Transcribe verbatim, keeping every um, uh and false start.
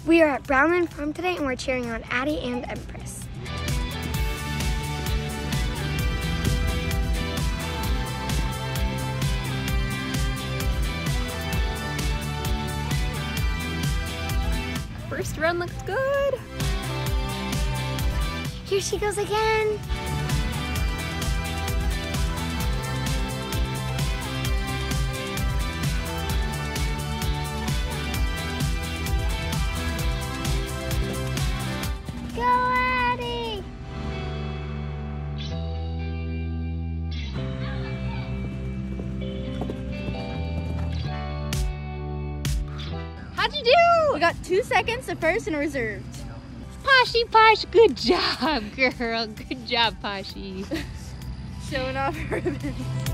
We are at Brownland Farm today and we're cheering on Addy and Empress. First run looks good. Here she goes again. Go, Addy! How'd you do? We got two seconds to first and reserved. Poshy Posh, good job, girl. Good job, Poshy. Showing off her ribbons.